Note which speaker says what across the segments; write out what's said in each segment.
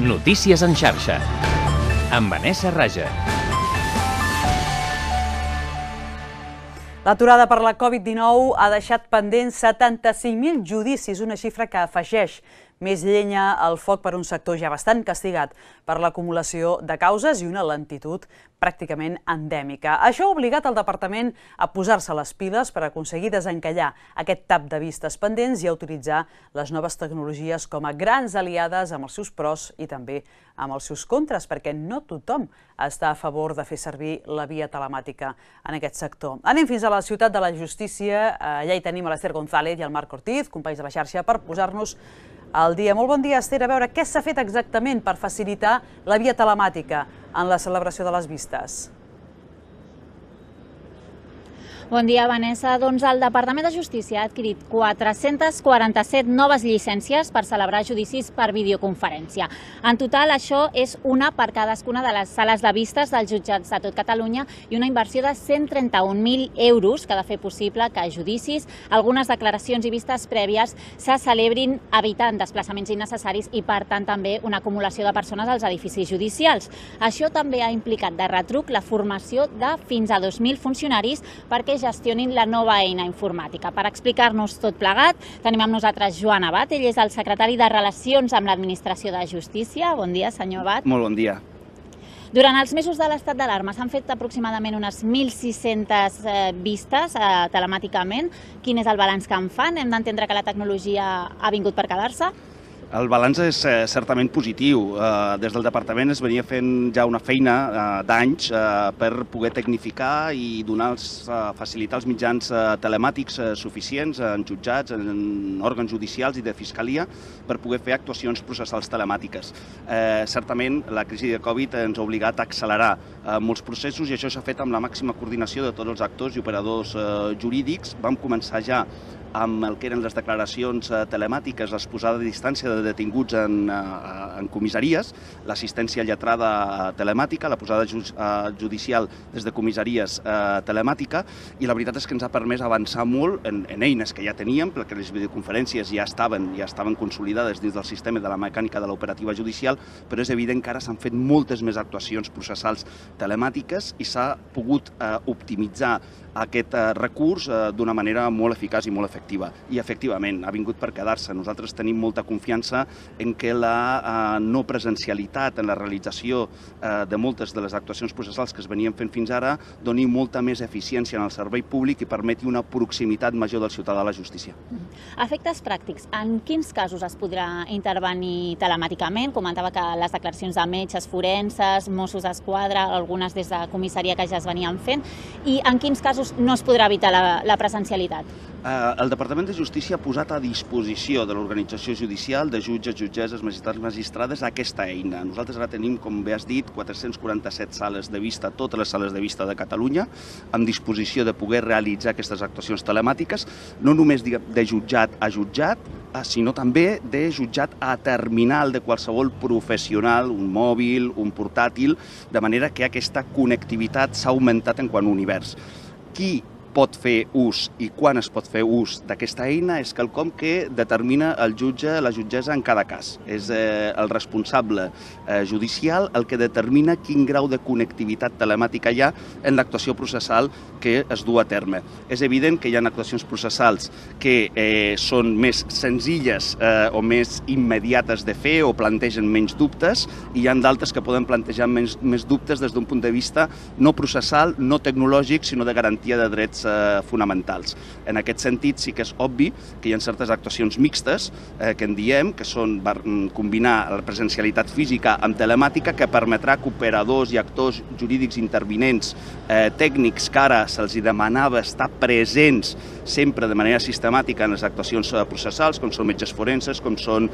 Speaker 1: Notícies en xarxa, amb Vanessa Raja.
Speaker 2: L'aturada per la Covid-19 ha deixat pendents 75.000 judicis, una xifra que afegeix més llenya al foc per un sector ja bastant castigat per l'acumulació de causes i una lentitud pràcticament endèmica. Això ha obligat el Departament a posar-se les piles per aconseguir desencallar aquest tap de vistes pendents i a utilitzar les noves tecnologies com a grans aliades amb els seus pros i també amb els seus contres, perquè no tothom està a favor de fer servir la via telemàtica en aquest sector. Anem fins a la Ciutat de la Justícia. Allà hi tenim a l'Ester González i el Marc Ortiz, companys de la xarxa, per posar-nos al dia. Molt bon dia, Esther. A veure, què s'ha fet exactament per facilitar la via telemàtica en la celebració de les vistes?
Speaker 3: Bon dia, Vanessa. Doncs el Departament de Justícia ha adquirit 447 noves llicències per celebrar judicis per videoconferència. En total, això és una per cadascuna de les sales de vistes dels jutjats de tot Catalunya i una inversió de 131.000 euros que ha de fer possible que judicis, algunes declaracions i vistes prèvies se celebrin evitant desplaçaments innecessaris i, per tant, també una acumulació de persones als edificis judicials. Això també ha implicat de retruc la formació de fins a 2.000 funcionaris perquè gestionin la nova eina informàtica. Per explicar-nos tot plegat, tenim amb nosaltres Joan Abad. Ell és el secretari de Relacions amb l'Administració de Justícia. Bon dia, senyor Abad.
Speaker 4: Molt bon dia.
Speaker 3: Durant els mesos de l'estat d'alarma s'han fet aproximadament unes 1.600 vistes telemàticament. Quin és el balanç que en fan? Hem d'entendre que la tecnologia ha vingut per quedar-se?
Speaker 4: El balanç és certament positiu. Des del departament es venia fent ja una feina d'anys per poder tecnificar i facilitar els mitjans telemàtics suficients en jutjats, en òrgans judicials i de fiscalia per poder fer actuacions processals telemàtiques. Certament, la crisi de Covid ens ha obligat a accelerar molts processos i això s'ha fet amb la màxima coordinació de tots els actors i operadors jurídics. Vam començar ja amb el que eren les declaracions telemàtiques, l'exposada a distància de detinguts en comissaries, l'assistència lletrada telemàtica, la posada judicial des de comissaries telemàtica, i la veritat és que ens ha permès avançar molt en eines que ja teníem, perquè les videoconferències ja estaven consolidades dins del sistema de la mecànica de l'operativa judicial, però és evident que ara s'han fet moltes més actuacions processals telemàtiques i s'ha pogut optimitzar aquest recurs d'una manera molt eficaç i molt efectiva. I efectivament, ha vingut per quedar-se. Nosaltres tenim molta confiança en què la no presencialitat en la realització de moltes de les actuacions processals que es venien fent fins ara doni molta més eficiència en el servei públic i permeti una proximitat major del ciutadà a la justícia.
Speaker 3: A efectes pràctics, en quins casos es podrà intervenir telemàticament? Comentava que les declaracions de metges, forenses, Mossos d'Esquadra, algunes des de comissaria que ja es venien fent, i en quins casos no es podrà evitar la presencialitat?
Speaker 4: El Departament de Justícia ha posat a disposició de l'organització judicial, de jutges, jutgesses, magistrats, magistrades, aquesta eina. Nosaltres ara tenim, com bé has dit, 447 sales de vista, totes les sales de vista de Catalunya, amb disposició de poder realitzar aquestes actuacions telemàtiques, no només de jutjat a jutjat, sinó també de jutjat a terminal de qualsevol professional, un mòbil, un portàtil, de manera que aquesta connectivitat s'ha augmentat en quant a univers. Qui pot fer ús i quan es pot fer ús d'aquesta eina és quelcom que determina el jutge, la jutgessa en cada cas. És el responsable judicial el que determina quin grau de connectivitat telemàtica hi ha en l'actuació processal que es du a terme. És evident que hi ha actuacions processals que són més senzilles o més immediates de fer o plantegen menys dubtes i hi ha d'altres que poden plantejar més dubtes des d'un punt de vista no processal, no tecnològic, sinó de garantia de drets fonamentals. En aquest sentit, sí que és obvi que hi ha certes actuacions mixtes que en diem, que són combinar la presencialitat física amb telemàtica, que permetrà que operadors i actors jurídics intervinents tècnics que ara se'ls demanava estar presents sempre de manera sistemàtica en les actuacions processals, com són metges forenses, com són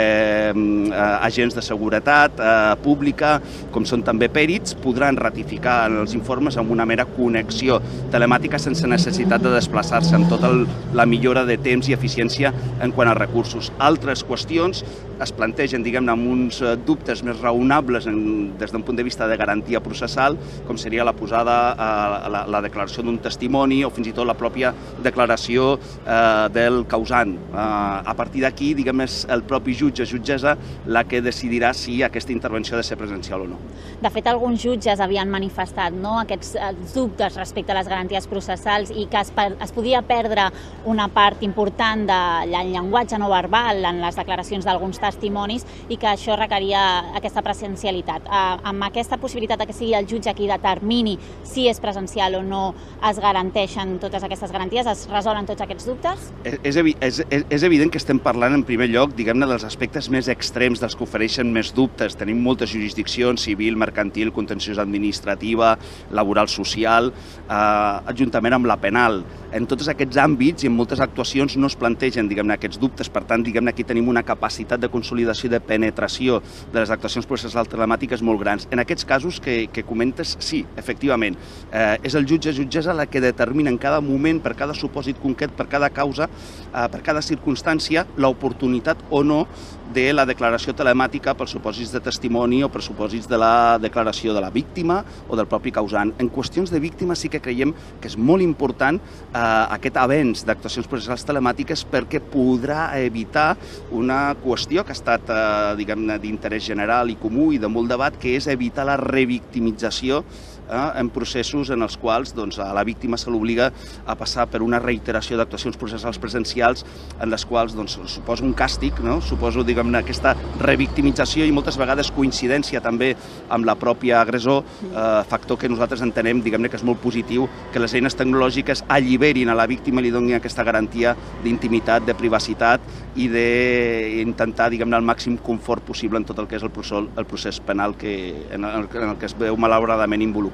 Speaker 4: agents de seguretat pública, com són també pèrits, podran ratificar els informes amb una mera connexió telemàtica sense sense necessitat de desplaçar-se, amb tota la millora de temps i eficiència en quant a recursos. Altres qüestions es plantegen, diguem-ne, amb uns dubtes més raonables des d'un punt de vista de garantia processal, com seria la posada, la declaració d'un testimoni o fins i tot la pròpia declaració del causant. A partir d'aquí, diguem, és el propi jutge o jutgessa la que decidirà si aquesta intervenció ha de ser presencial o no.
Speaker 3: De fet, alguns jutges havien manifestat aquests dubtes respecte a les garanties processals i que es podia perdre una part important del llenguatge no verbal en les declaracions d'alguns testimonis i que això requeria aquesta presencialitat. Amb aquesta possibilitat que sigui el jutge qui determini si és presencial o no, es garanteixen totes aquestes garanties? Es resolen tots aquests dubtes?
Speaker 4: És evident que estem parlant en primer lloc, diguem-ne, dels aspectes més extrems, dels que ofereixen més dubtes. Tenim moltes jurisdiccions, civil, mercantil, contenciós administrativa, laboral, social, juntament amb la penal. En tots aquests àmbits i en moltes actuacions no es plantegen, diguem-ne, aquests dubtes. Per tant, diguem-ne, aquí tenim una capacitat de consolidació i de penetració de les actuacions processals telemàtiques molt grans. En aquests casos que comentes, sí, efectivament, és el jutge o jutgessa la que determina en cada moment, per cada supòsit concret, per cada causa, per cada circumstància, l'oportunitat o no de la declaració telemàtica pels supòsits de testimoni o per supòsits de la declaració de la víctima o del propi causant. En qüestions de víctima sí que creiem que és molt important aquest avenç d'actuacions processals telemàtiques perquè podrà evitar una qüestió que ha estat, diguem-ne, d'interès general i comú i de molt debat, que és evitar la revictimització en processos en els quals a la víctima se l'obliga a passar per una reiteració d'actuacions processals presencials en les quals suposa un càstig, suposa, diguem-ne, aquesta revictimització i moltes vegades coincidència també amb la pròpia agressor, factor que nosaltres entenem, diguem-ne, que és molt positiu, que les eines tecnològiques alliberin a la víctima i li donin aquesta garantia d'intimitat, de privacitat i d'intentar, diguem-ne, el màxim confort possible en tot el que és el procés penal en el que es veu malauradament involucrat.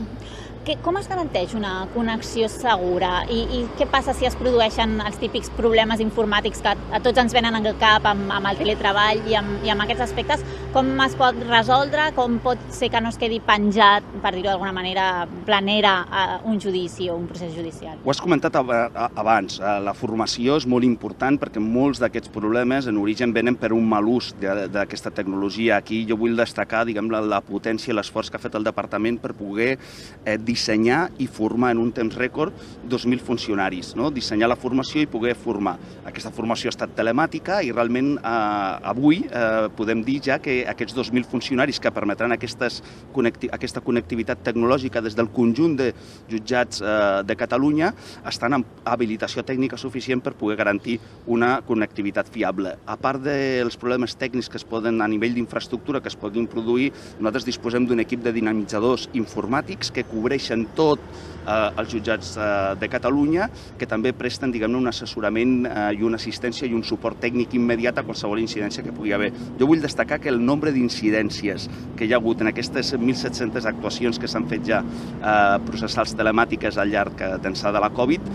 Speaker 3: Com es garanteix una connexió segura i què passa si es produeixen els típics problemes informàtics que a tots ens venen al cap amb el teletreball i amb aquests aspectes? Com es pot resoldre? Com pot ser que no es quedi penjat, per dir-ho d'alguna manera, planera un judici o un procés judicial?
Speaker 4: Ho has comentat abans, la formació és molt important perquè molts d'aquests problemes en origen venen per un mal ús d'aquesta tecnologia. Aquí jo vull destacar, diguem-ne, la potència i l'esforç que ha fet el departament per poder dissenyar i formar en un temps rècord 2.000 funcionaris, dissenyar la formació i poder formar. Aquesta formació ha estat telemàtica i realment avui podem dir ja que aquests 2.000 funcionaris que permetran aquesta connectivitat tecnològica des del conjunt de jutjats de Catalunya estan amb habilitació tècnica suficient per poder garantir una connectivitat fiable. A part dels problemes tècnics que es poden a nivell d'infraestructura que es puguin produir, nosaltres disposem d'un equip de dinamitzadors informàtics que cobreixen tot els jutjats de Catalunya, que també presten, diguem-ne, un assessorament i una assistència i un suport tècnic immediat a qualsevol incidència que pugui haver. Jo vull destacar que el nombre d'incidències que hi ha hagut en aquestes 1.700 actuacions que s'han fet ja processals telemàtiques al llarg d'ençà de la Covid,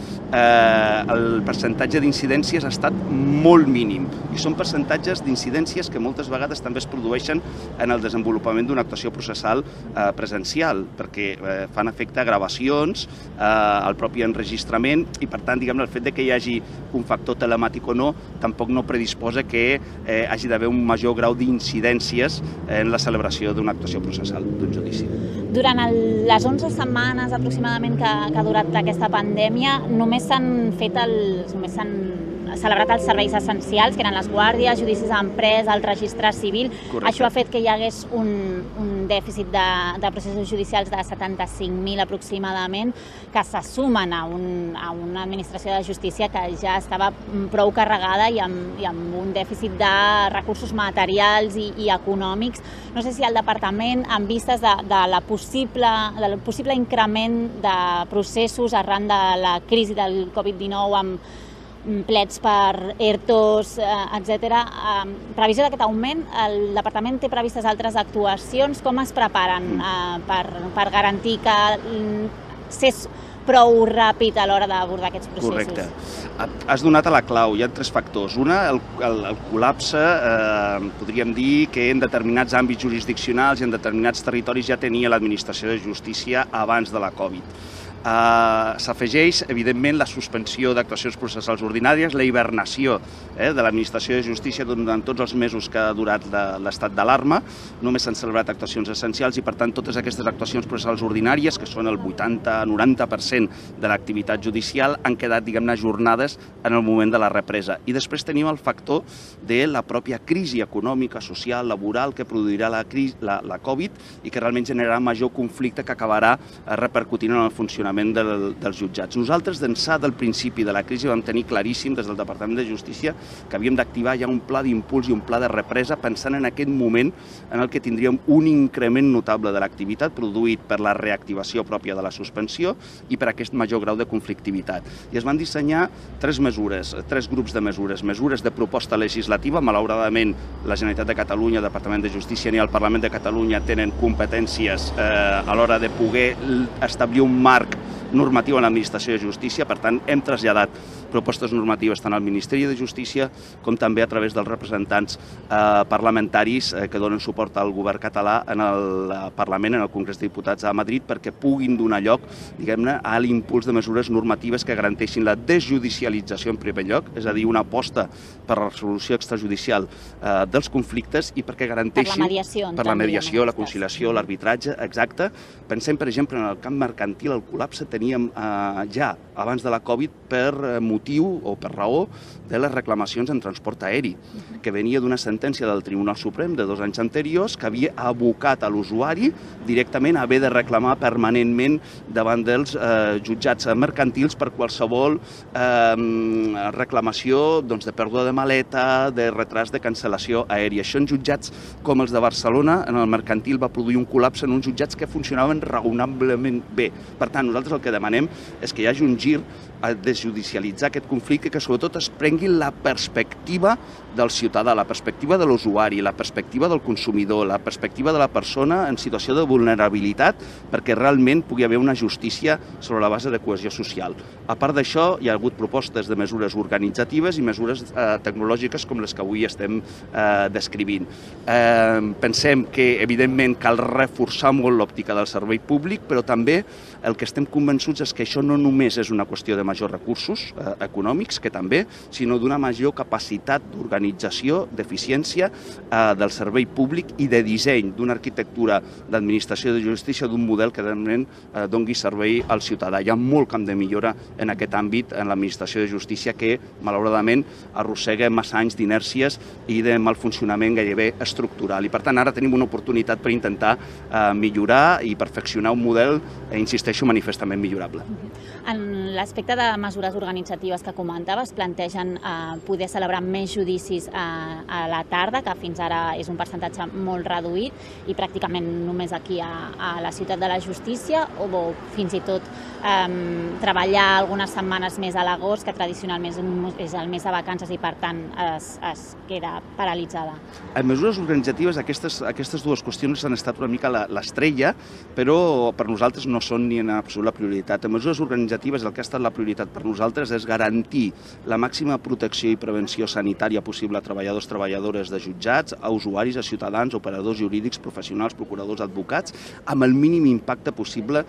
Speaker 4: el percentatge d'incidències ha estat molt mínim i són percentatges d'incidències que moltes vegades també es produeixen en el desenvolupament d'una actuació processal presencial, perquè fan efecte a gravacions, al propi enregistrament i, per tant, diguem-ne, el fet que hi hagi un factor telemàtic o no tampoc no predisposa que hagi d'haver un major grau d'incidències en la celebració d'una actuació processal, d'un judici.
Speaker 3: Durant les 11 setmanes aproximadament que ha durat aquesta pandèmia, només s'han celebrat els serveis essencials, que eren les guàrdies, judicis d'empresa, el registre civil.
Speaker 4: Correcte.
Speaker 3: Això ha fet que hi hagués un dèficit de processos judicials de 75.000 aproximadament, que se sumen a una administració de justícia que ja estava prou carregada i amb un dèficit de recursos materials i econòmics. No sé si el departament, en vistes del possible increment de processos arran de la crisi del Covid-19 amb plets per ERTOs, etc. Previsió d'aquest augment, el departament té previstes altres actuacions. Com es preparen per garantir que s'és prou ràpid a l'hora d'abordar aquests processos?
Speaker 4: Correcte. Has donat a la clau. Hi ha tres factors. Una, el col·lapse, podríem dir que en determinats àmbits jurisdiccionals i en determinats territoris ja tenia l'administració de justícia abans de la Covid. S'afegeix, evidentment, la suspensió d'actuacions processals ordinàries, la hibernació de l'Administració de Justícia durant tots els mesos que ha durat l'estat d'alarma. Només s'han celebrat actuacions essencials i, per tant, totes aquestes actuacions processals ordinàries, que són el 80-90% de l'activitat judicial, han quedat, diguem-ne, ajornades en el moment de la represa. I després tenim el factor de la pròpia crisi econòmica, social, laboral que produirà la Covid i que realment generarà major conflicte que acabarà repercutint en el funcionament dels jutjats. Nosaltres, d'ençà del principi de la crisi, vam tenir claríssim des del Departament de Justícia que havíem d'activar ja un pla d'impuls i un pla de represa pensant en aquest moment en el que tindríem un increment notable de l'activitat produït per la reactivació pròpia de la suspensió i per aquest major grau de conflictivitat. I es van dissenyar tres grups de mesures de proposta legislativa. Malauradament, la Generalitat de Catalunya, el Departament de Justícia ni el Parlament de Catalunya tenen competències a l'hora de poder establir un marc normatiu en l'Administració de Justícia. Per tant, hem traslladat propostes normatives tant al Ministeri de Justícia com també a través dels representants parlamentaris que donen suport al govern català en el Parlament, en el Congrés de Diputats a Madrid, perquè puguin donar lloc, diguem-ne, a l'impuls de mesures normatives que garanteixin la desjudicialització en primer lloc, és a dir, una aposta per la resolució extrajudicial dels conflictes i perquè garanteixin... Per la mediació, la conciliació, l'arbitratge, exacte. Pensem, per exemple, en el camp mercantil, el col·lapse teníem ja abans de la Covid per motiu o per raó de les reclamacions en transport aeri, que venia d'una sentència del Tribunal Suprem de 2 anys anteriors que havia abocat a l'usuari directament a haver de reclamar permanentment davant dels jutjats mercantils per qualsevol reclamació de pèrdua de maleta, de retras, de cancel·lació aèria. Això en jutjats com els de Barcelona, en el mercantil, va produir un col·lapse en uns jutjats que funcionaven raonablement bé. Per tant, nosaltres el que demanem és que hi hagi un gir a desjudicialitzar aquest conflicte i que sobretot es prengui la perspectiva del ciutadà, la perspectiva de l'usuari, la perspectiva del consumidor, la perspectiva de la persona en situació de vulnerabilitat perquè realment pugui haver una justícia sobre la base de cohesió social. A part d'això, hi ha hagut propostes de mesures organitzatives i mesures tecnològiques com les que avui estem descrivint. Pensem que, evidentment, cal reforçar molt l'òptica del servei públic, però també el que estem convençuts és que això no només és una qüestió de majors recursos econòmics, que també, sinó d'una major capacitat d'organització, d'eficiència del servei públic i de disseny d'una arquitectura d'administració de justícia, d'un model que realment doni servei al ciutadà. Hi ha molt camp de millora en aquest àmbit en l'administració de justícia que, malauradament, arrossega massa anys d'inèrcies i de mal funcionament gairebé estructural. I, per tant, ara tenim una oportunitat per intentar millorar i perfeccionar un model, insisteixo, manifestament millorable.
Speaker 3: En l'aspecte de mesures organitzatives que comentaves, plantegen poder celebrar més judicis a la tarda, que fins ara és un percentatge molt reduït, i pràcticament només aquí a la Ciutat de la Justícia, o fins i tot treballar algunes setmanes més a l'agost, que tradicionalment és el mes de vacances i, per tant, es queda paralitzada.
Speaker 4: En mesures organitzatives, aquestes dues qüestions han estat una mica l'estrella, però per nosaltres no són ni en absolut la prioritat. En mesures organitzatives, el que ha estat la prioritat per nosaltres és garantir la màxima protecció i prevenció sanitària possible a treballadors, treballadores de jutjats, a usuaris, a ciutadans, operadors jurídics, professionals, procuradors, advocats, amb el mínim impacte possible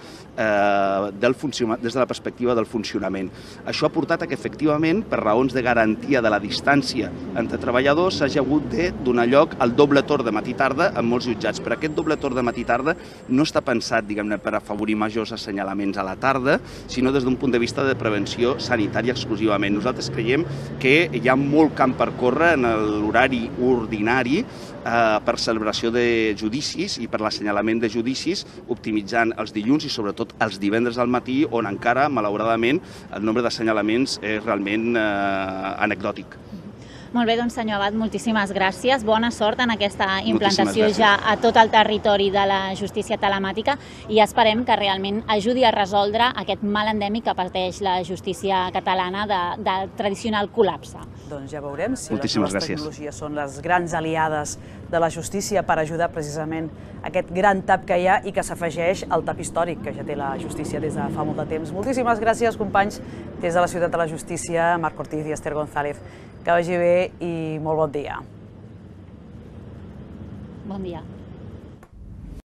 Speaker 4: des de la perspectiva del funcionament. Això ha portat a que, efectivament, per raons de garantia de la distància entre treballadors, s'hagi hagut de donar lloc al doble torn de matí-tarda en molts jutjats. Però aquest doble torn de matí-tarda no està pensat, diguem-ne, per afavorir majors assenyalaments a la tarda, sinó des d'un punt de vista de prevenció sanitària exclusivament. Nosaltres creiem que hi ha molt camp per córrer en l'horari ordinari per celebració de judicis i per l'assenyalament de judicis, optimitzant els dilluns i sobretot els divendres al matí, on encara, malauradament, el nombre d'assenyalaments és realment anecdòtic.
Speaker 3: Molt bé, doncs senyor Abad, moltíssimes gràcies. Bona sort en aquesta implantació ja a tot el territori de la justícia telemàtica i esperem que realment ajudi a resoldre aquest mal endèmic que pateix la justícia catalana del tradicional col·lapse.
Speaker 2: Doncs ja veurem si les noves tecnologies són les grans aliades de la justícia per ajudar precisament aquest gran tap que hi ha i que s'afegeix al tap històric que ja té la justícia des de fa molt de temps. Moltíssimes gràcies, companys, des de la Ciutat de la Justícia, Marc Ortiz i Esther González. Que vagi bé i molt bon dia.
Speaker 3: Bon dia.